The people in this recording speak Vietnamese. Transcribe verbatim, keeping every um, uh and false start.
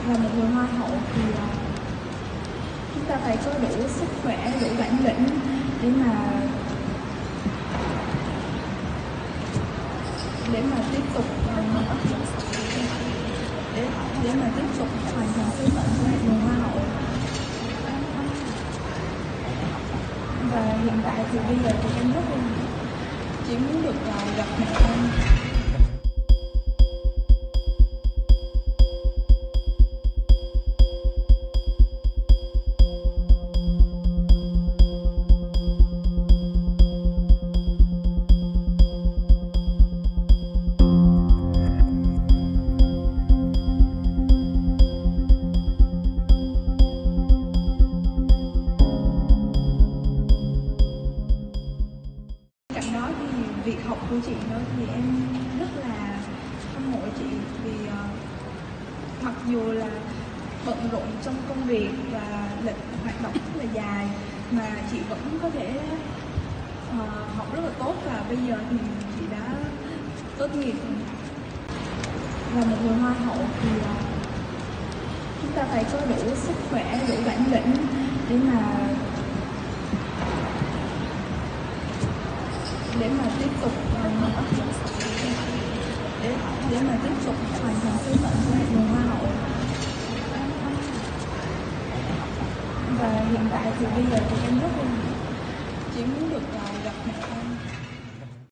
Là một người hoa hậu thì uh, chúng ta phải có đủ sức khỏe, đủ bản lĩnh để mà để mà tiếp tục uh, để để mà tiếp tục hoàn thành sứ mệnh của một người hoa hậu. Và hiện tại thì bây giờ thì em rất là chỉ muốn được uh, gặp mẹ em. Đó thì việc học của chị đó thì em rất là hâm mộ chị vì uh, mặc dù là bận rộn trong công việc và lịch hoạt động rất là dài mà chị vẫn có thể uh, học rất là tốt, và bây giờ thì chị đã tốt nghiệp. Là một người hoa hậu thì uh, chúng ta phải có đủ sức khỏe, đủ bản lĩnh để mà để mà tiếp tục uh, để để mà tiếp tục hoàn thành sứ mệnh của một người hoa hậu. Và hiện tại thì bây giờ thì em rất là chỉ muốn được uh, gặp mẹ em.